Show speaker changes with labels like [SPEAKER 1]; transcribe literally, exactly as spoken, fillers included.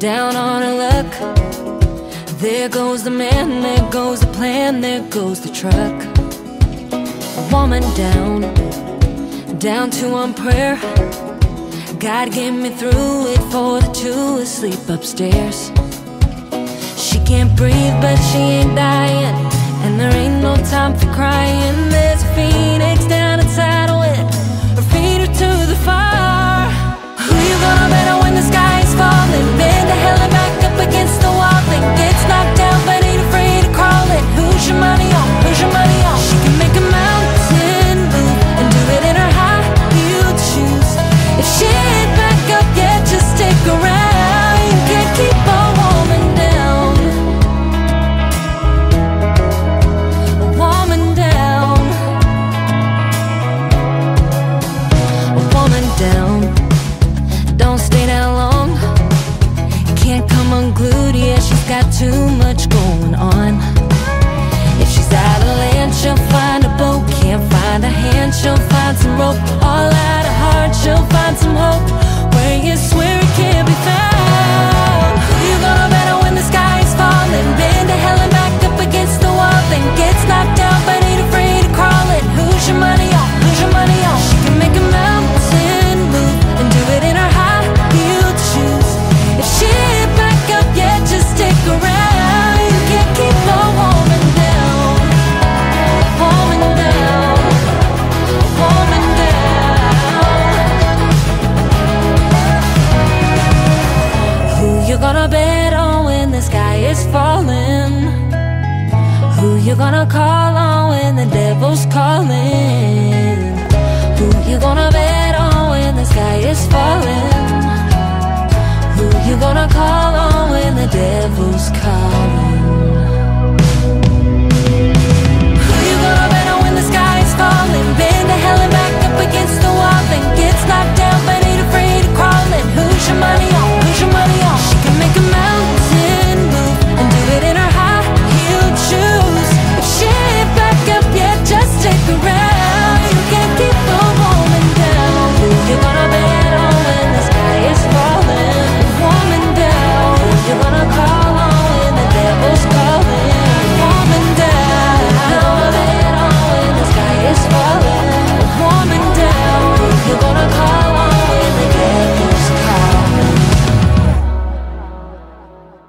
[SPEAKER 1] down on her luck. There goes the man, there goes the plan, there goes the truck. A woman down, down to one prayer. God get me through it for the two asleep upstairs. She can't breathe but she ain't dying, and there ain't no time for crying. There's a phoenix down inside of it, her feet are to the fire. Who you gonna bet on when the sky is falling? Bend the hell and back up against the wall. Think gets knocked down but ain't afraid to crawl it. Who's your money on? Who's your money on? She can make a mountain move and do it in her high heeled shoes. If she ain't back up yet, just stick around. You can't keep a woman down, a woman down, a woman down. Don't stay that long, can't come unglued, yeah, she's got too much going on. If she's out of land, she'll find a boat. Can't find a hand, she'll find some rope. All out of heart, she'll find some hope where you swear it can't be found. Who you gonna bet on when the sky is falling? Bend the hell and back up against the wall. Then gets knocked down but ain't afraid to crawl it. Who's your money on? Who's your money on? She can make a mountain move and do it in her high heeled shoes. If she ain't back up yet, just stick around. You can't keep a woman down, a woman down, a woman down. Who you gonna bet on when the sky is falling? Who you gonna call on when the devil's calling? Who you gonna bet on when the sky is falling? Who you gonna call on when the devil's calling?